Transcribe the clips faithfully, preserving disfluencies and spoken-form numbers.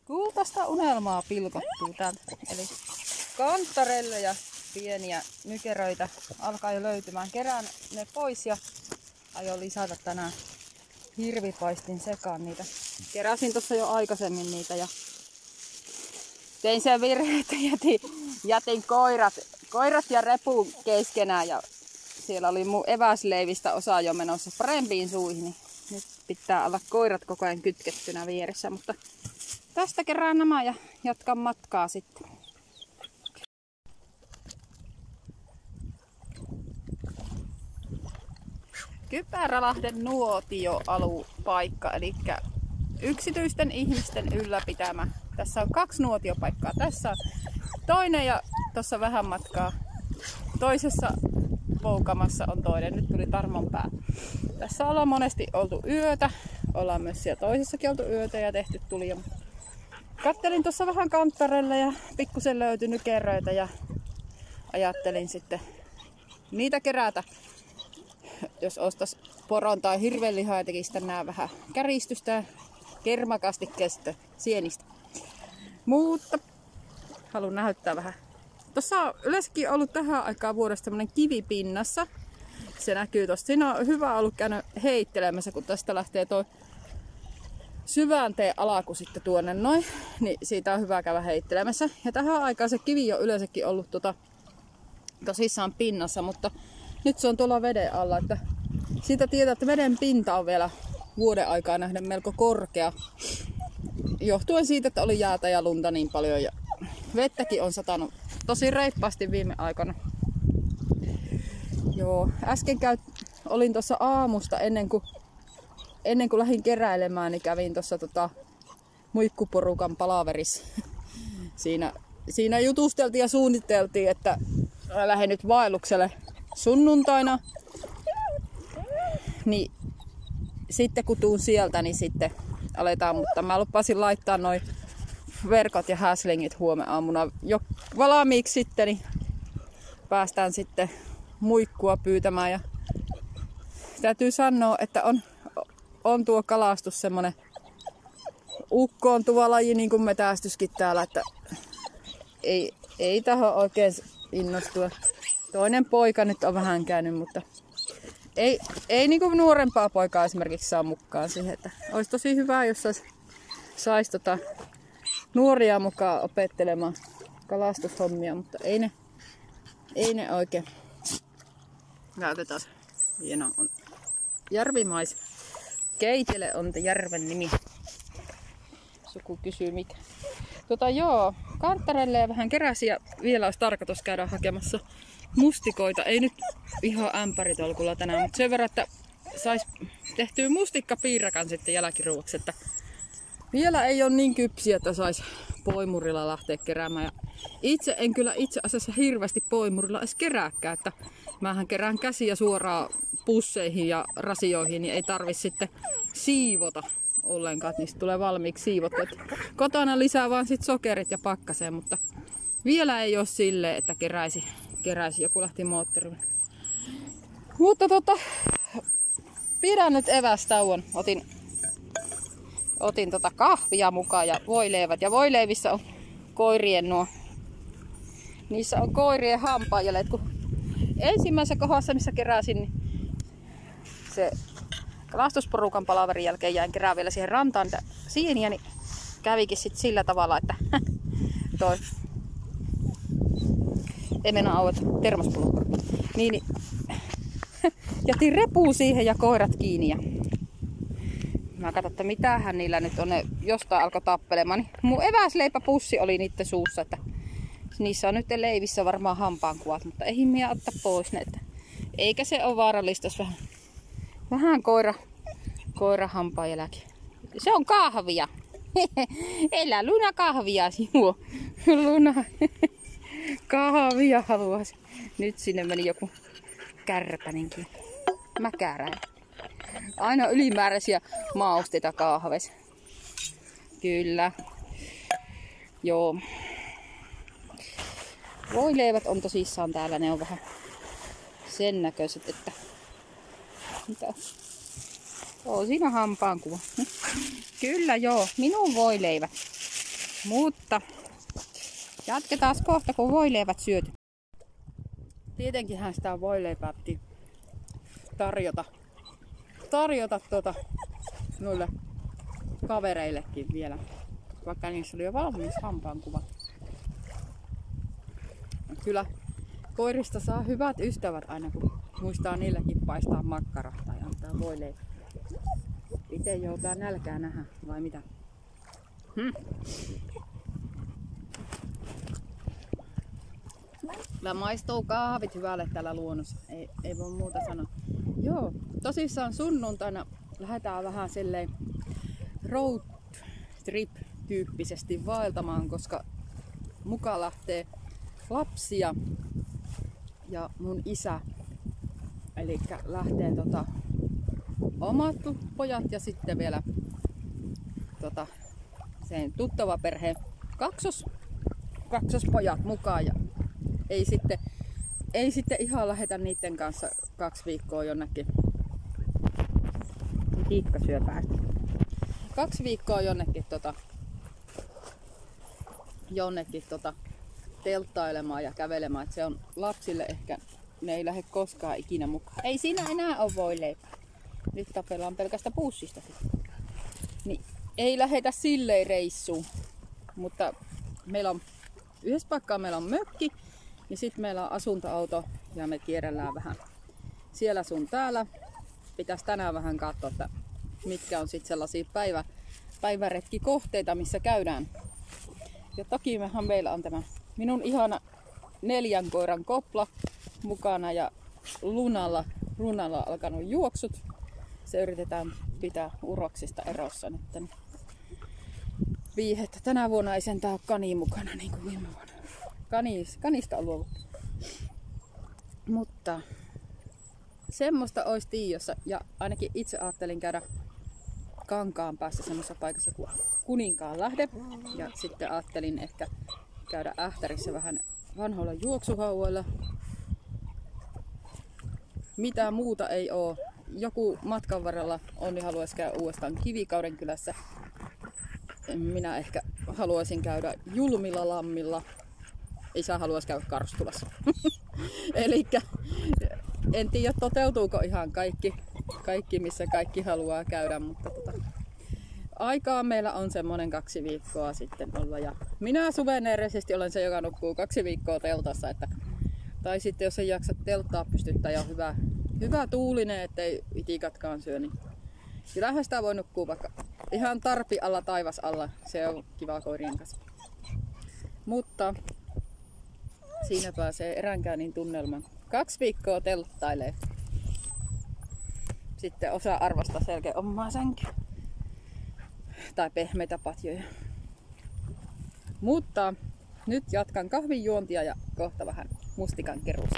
Kultaista unelmaa pilkottuu täältä. Eli kantarelleja, pieniä nykeröitä alkaa jo löytymään. Kerään ne pois ja aion lisätä tänään hirvipaistin sekaan niitä. Keräsin tuossa jo aikaisemmin niitä ja tein sen virheen, että jätin, jätin koirat, koirat ja repu keskenään ja siellä oli mun eväsleivistä osa jo menossa parempiin suihin. Niin nyt pitää olla koirat koko ajan kytkettynä vieressä, mutta tästä kerään nämä ja jatkan matkaa sitten. Kypärälahden nuotioalupaikka, eli yksityisten ihmisten ylläpitämä. Tässä on kaksi nuotiopaikkaa. Tässä on toinen ja tuossa vähän matkaa toisessa poukamassa on toinen. Nyt tuli Tarmon pää. Tässä ollaan monesti oltu yötä. Ollaan myös siellä toisessakin oltu yötä ja tehty tulia. Kattelin tuossa vähän kanttarelle ja pikkusen löytyi nykeröitä ja ajattelin sitten niitä kerätä. Jos ostais poron tai hirvenlihaa ja tekisi tänään vähän käristystä kermakastikkeesta sienistä. Mutta haluan näyttää vähän. Tuossa on yleensäkin ollut tähän aikaan vuodesta tämmönen kivi pinnassa. Se näkyy tosta. Siinä on hyvä ollut käynyt heittelemässä, kun tästä lähtee toi syvänteen alaku sitten tuonne noin. Niin siitä on hyvä käydä heittelemässä. Ja tähän aikaan se kivi on yleensäkin ollut tota, tosissaan pinnassa, mutta nyt se on tuolla veden alla. Että siitä tietää, että veden pinta on vielä vuoden aikaa nähden melko korkea. Johtuen siitä, että oli jäätä ja lunta niin paljon ja vettäkin on satanut tosi reippaasti viime aikana. Joo, äsken käy, olin tuossa aamusta ennen kuin, ennen kuin lähdin keräilemään, niin kävin tuossa tota, muikkuporukan palaverissa. Siinä, siinä jutusteltiin ja suunniteltiin, että lähden nyt vaellukselle sunnuntaina. Niin sitten kun tuun sieltä, niin sitten aletaan, mutta mä lupasin laittaa noin verkot ja häslingit huomenna aamuna jo valmiiksi sitten, niin päästään sitten muikkua pyytämään. Ja täytyy sanoa, että on, on tuo kalastus semmonen ukkoon tuo laji, niin kuin metästyskin täällä, että ei, ei taho oikein innostua. Toinen poika nyt on vähän käynyt, mutta ei, ei niin kuin nuorempaa poikaa esimerkiksi saa mukaan siihen. Että olisi tosi hyvä, jos sais, sais tota nuoria mukaan opettelemaan kalastushommia, mutta ei ne, ei ne oikein. Näytetään. Hieno on järvimais. Keitele on järven nimi. Suku kysyy mikä. Tota joo, kanttarelle vähän keräsi ja vielä olisi tarkoitus käydä hakemassa mustikoita. Ei nyt ihan ämpäritolkulla tänään, mutta sen verran, että sais tehtyä mustikkapiirakan sitten jälkiruuaksi. Että vielä ei ole niin kypsiä, että sais poimurilla lähteä keräämään. Ja itse en kyllä itse asiassa hirveästi poimurilla edes kerääkään, että mähän kerään käsiä suoraan pusseihin ja rasioihin, niin ei tarvi sitten siivota ollenkaan, että niistä tulee valmiiksi siivottu. Kotona lisää vaan sit sokerit ja pakkaseen, mutta vielä ei ole silleen, että keräisi, keräisi joku lähti moottorille. Mutta tota, pidän nyt evästauon. Otin, otin tota kahvia mukaan ja voileivät. Ja voileivissä on koirien nuo. Niissä on koirien hampaajäljet. Kun ensimmäisessä kohdassa, missä keräsin, niin se kalastusporukan palaverin jälkeen jäin kerää vielä siihen rantaan sieniä, niin kävikin sit sillä tavalla, että toi ei mennä aueta termospulukko. Niin, niin jätin repuu siihen ja koirat kiinni. Ja mä katson, että mitähän niillä nyt on. Ne jostain alkoi tappelemaan. Niin mun eväsleipäpussi oli niitten suussa, että niissä on nyt leivissä varmaan hampaankuvat, mutta ei minä ottaa pois ne. Että eikä se ole vaarallista, jos vähän, vähän koira, koira hampaan jälkeen. Se on kahvia. Elä Luna kahvia juo. Luna kahvia haluaisi. Nyt sinne meni joku kärpänenkin. Mä kärään. Aina ylimääräisiä mausteita kahveissa. Kyllä. Joo. Voileivät on tosissaan täällä. Ne on vähän sen näköiset, että mitä? Oo, siinä hampaan kuva. Kyllä joo, minun voileivät. Mutta jatketaan kohta, kun voileivät syöty. Tietenkinhän sitä voileipää piti tarjota, tarjota tuota, noille kavereillekin vielä, vaikka niissä oli jo valmis hampaankuvat. Kyllä koirista saa hyvät ystävät aina, kun muistaa niilläkin paistaa makkaraa tai antaa voileipää. Itse joutaa nälkää nähdä, vai mitä? Hmm. Kyllä maistuu kahvit hyvälle täällä luonnossa. Ei, ei voi muuta sanoa. Joo, tosissaan sunnuntaina lähdetään vähän silleen road trip tyyppisesti vaeltamaan, koska mukaan lähtee lapsia ja mun isä. Eli lähtee tota, omat pojat ja sitten vielä tota, sen tuttava perheen kaksos, kaksospojat mukaan. Ja ei sitten, ei sitten ihan lähetä niiden kanssa kaksi viikkoa jonnekin. Tiikka syö päästä. Kaksi viikkoa jonnekin, tota, jonnekin tota, telttailemaan ja kävelemään. Et se on lapsille ehkä, ne ei lähde koskaan ikinä mukaan. Ei siinä enää ole voileipää. Nyt tapellaan pelkästä pussista. Niin, ei lähetä silleen reissuun. Mutta meillä on yhdessä paikkaa meillä on mökki. Ja sitten meillä on asuntoauto ja me kierrellään vähän siellä sun täällä. Pitäisi tänään vähän katsoa, että mitkä on sitten sellaisia päivä, päiväretkikohteita, missä käydään. Ja toki mehän meillä on tämä minun ihana neljän koiran kopla mukana ja Lunalla, Lunalla alkanut juoksut. Se yritetään pitää uroksista erossa nyt. Viihettä. Tänä vuonna ei sentään ole kani mukana niin kuin viime vuonna. Kanis, kanista on luovuttu. Mutta semmoista olisi Tiiossa. Ja ainakin itse ajattelin käydä Kankaan päässä semmoisessa paikassa kuin Kuninkaanlähde. Ja sitten ajattelin ehkä käydä Ähtärissä vähän vanhoilla juoksuhauoilla. Mitään muuta ei oo. Joku matkan varrella Onni haluaisi käydä uudestaan Kivikauden kylässä. Minä ehkä haluaisin käydä Julmilla lammilla. Isä haluaisi käydä Karstulassa. Elikkä en tiedä toteutuuko ihan kaikki, kaikki missä kaikki haluaa käydä, mutta tota, aikaa meillä on semmonen kaksi viikkoa sitten olla. Ja minä suveneerisesti olen se, joka nukkuu kaksi viikkoa teltassa. Että, tai sitten jos ei jaksa telttaa pystyttää ja on hyvä, hyvä tuulinen, ettei itikatkaan syö, niin kyllähän sitä voi nukkua vaikka ihan tarpi alla, taivas alla. Se on kiva koirien kanssa. Mutta siinä pääsee eränkäynnin tunnelman. Kaksi viikkoa telttailee. Sitten osaa arvostaa selkeä omaa sänkyä. Tai pehmeitä patjoja. Mutta nyt jatkan kahvin juontia ja kohta vähän mustikan keruusta.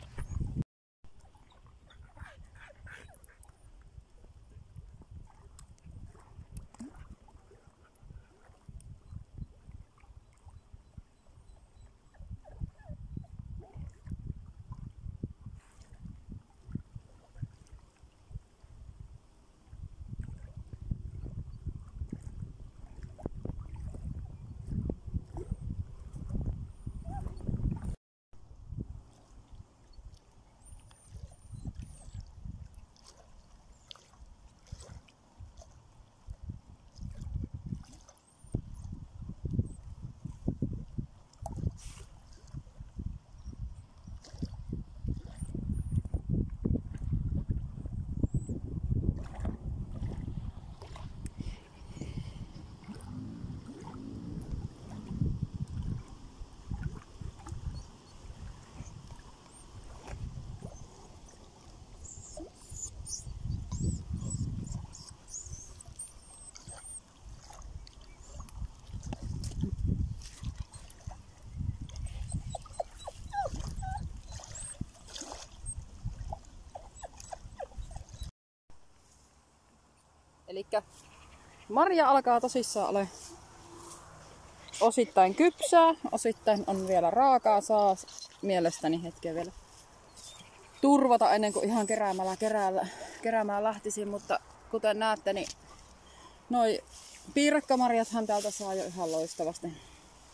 Elikkä marja alkaa tosissaan ole osittain kypsää, osittain on vielä raakaa, saa mielestäni hetken vielä turvata ennen kuin ihan keräämällä, keräällä, keräämään lähtisin, mutta kuten näette, niin noi piirakkamarjathan täältä saa jo ihan loistavasti.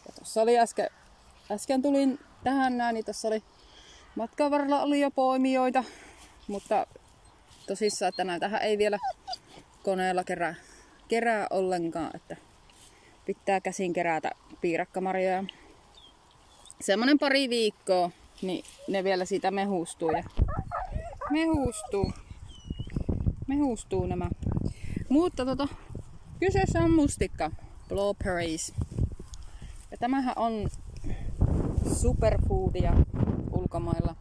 Ja tossa oli äsken, äsken tulin tähän näin, niin tossa oli matkan varrella oli jo poimijoita. Mutta tosissaan, että näitähän ei vielä koneella kerää, kerää ollenkaan, että pitää käsin kerätä piirakkamarjoja. Semmonen pari viikkoa, niin ne vielä siitä mehustuu ja mehustuu. Mehustuu nämä. Mutta tota, kyseessä on mustikka, blueberries. Ja tämähän on superfoodia ulkomailla.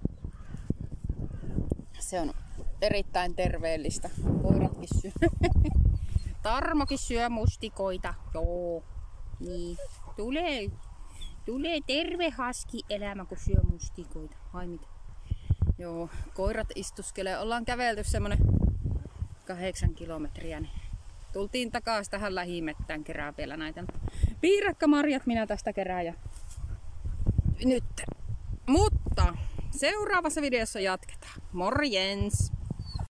Se on erittäin terveellistä. Koiratkin syö. Tarmokin syö mustikoita. Joo. Niin. Tulee, tulee terve haski elämä, kun syö mustikoita. Vai mitä? Joo. Koirat istuskelee. Ollaan kävelty semmonen kahdeksan kilometriä. Niin tultiin takaisin tähän lähimettään kerää vielä näitä. Piirakkamarjat minä tästä kerään. Ja nyt. Mutta seuraavassa videossa jatketaan. Morjens!